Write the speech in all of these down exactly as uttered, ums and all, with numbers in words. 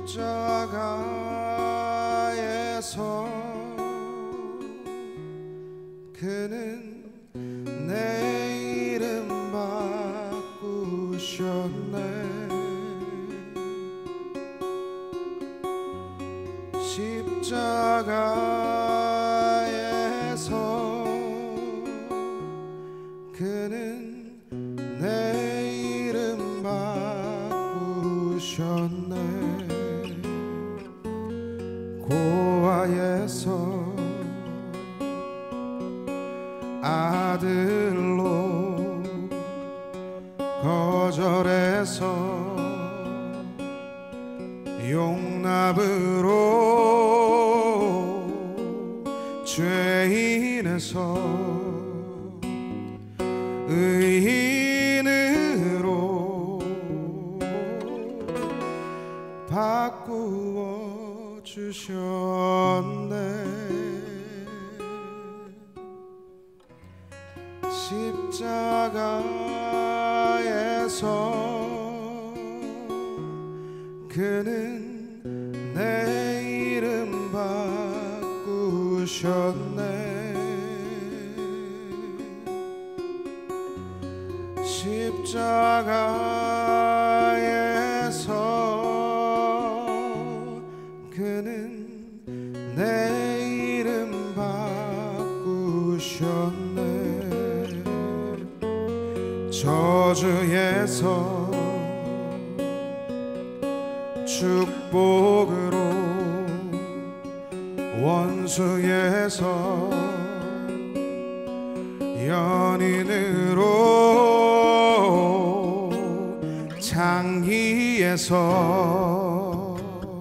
십자가에서 그는 내 이름 바꾸셨네. 십자가에서 그는 내 이름 바꾸셨네. 고아에서 아들로 거절해서 용납으로 죄인에서 의인으로 바꾸어 주셨네. 십자가에서 그는 내 이름 바꾸셨네. 십자가에서 그는 내 이름 바꾸셨네. 저주에서 축복으로 원수에서 연인으로 장기에서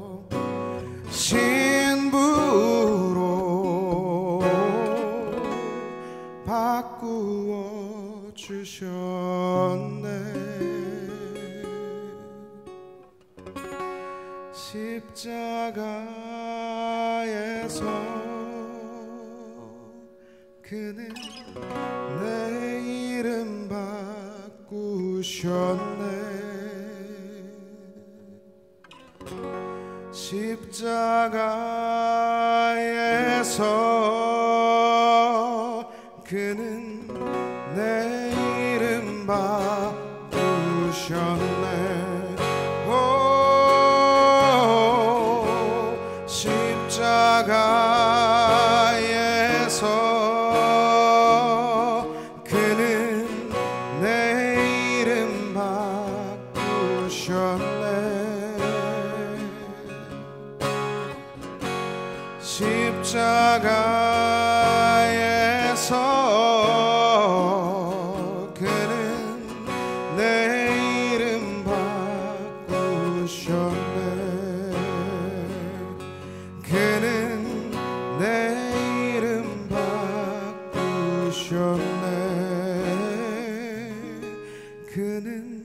신부로 바꾸어 주셨네. 십자가에서 그는 내 이름 바꾸셨네. 십자가에서 그는 내 이름 바꾸셨네. 십자가에서 그는 내 이름 바꾸셨네. 십자가에서 그는 내 이름 바꾸셨네. 그는 내 이름 바꾸셨네. 그는